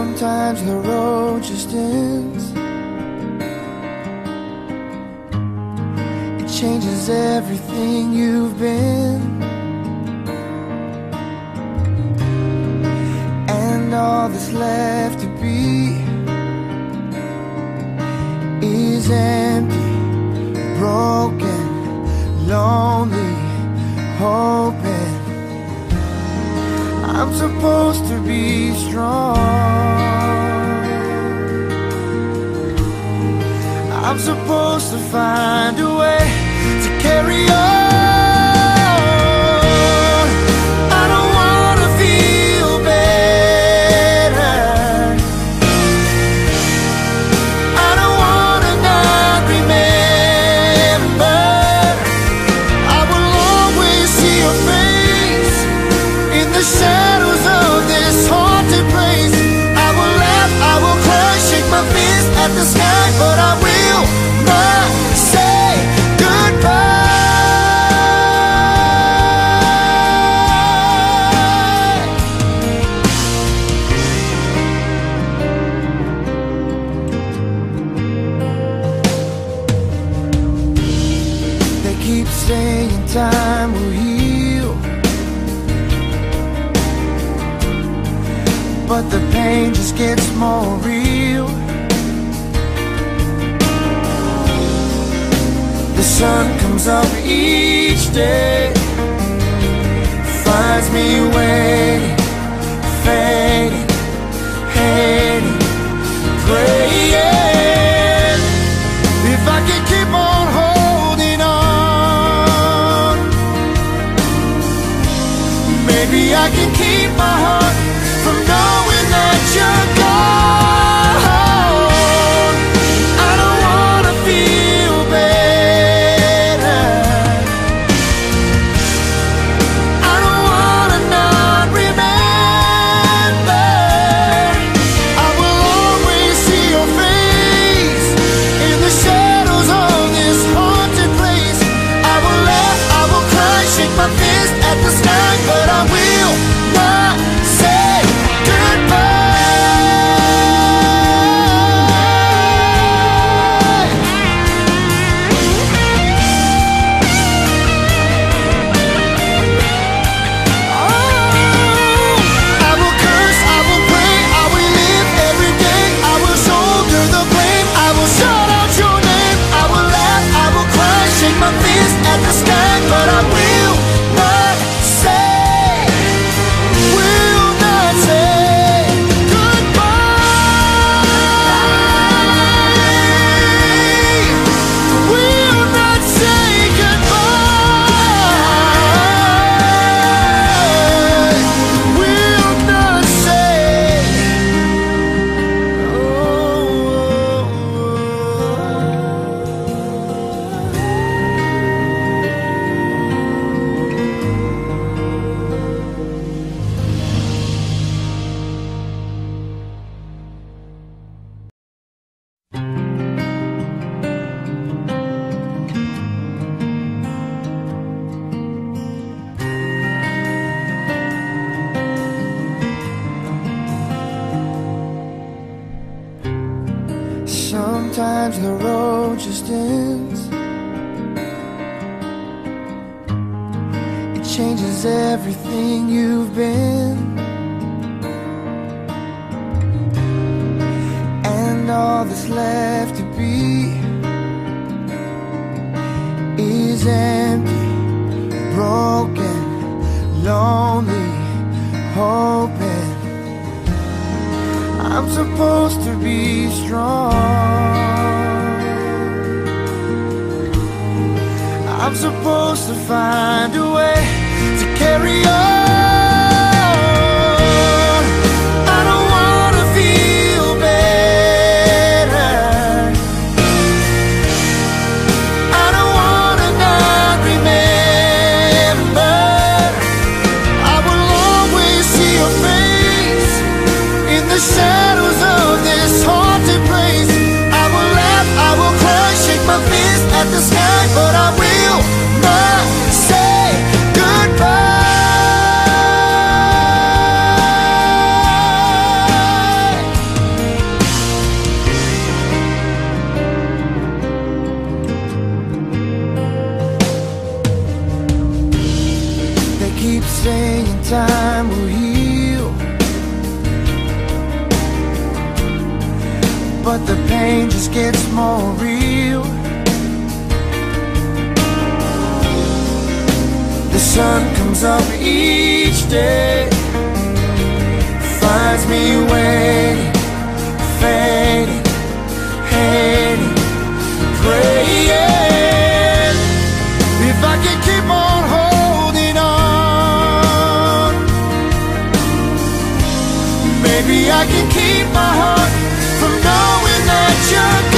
Sometimes the road just ends. It changes everything you've been, and all that's left to be is empty, broken, lonely, hoping. I'm supposed to be strong. I'm supposed to find a way to carry on. I don't wanna feel better. I don't wanna not remember. I will always see your face in the shadows of this haunted place. I will laugh, I will cry, shake my fist at the sky, but I will not say goodbye. They keep saying time will heal, but the pain just gets more real. The sun comes up each day, finds me waiting, fading, hating, praying. If I can keep on holding on, maybe I can keep my heart from knowing that you're gone. I don't wanna feel better. I don't wanna not remember. I will always see your face in the shadows of this haunted place. I will laugh, I will cry, shake my fist at the sky, but I will not say goodbye. I will curse, I will pray, I will live every day. I will shoulder the blame, I will shout out your name. I will laugh, I will cry, shake my fist at the sky, but I will not say, will not say goodbye. Will not say goodbye. Will not say, sometimes the road just ends. It changes everything you've been, and all that's left to be is empty, broken, lonely, hoping. I'm supposed to be strong. I'm supposed to find a way to carry on. I don't wanna feel better. I don't wanna not remember. I will always see your face in the shadows of this haunted place. I will laugh, I will cry, shake my fist at the sky, but I will not say goodbye. but the pain just gets more real. The sun comes up each day, finds me waiting, fading, hating, praying. If I can keep on holding on, maybe I can keep my heart from knowing that you're gone.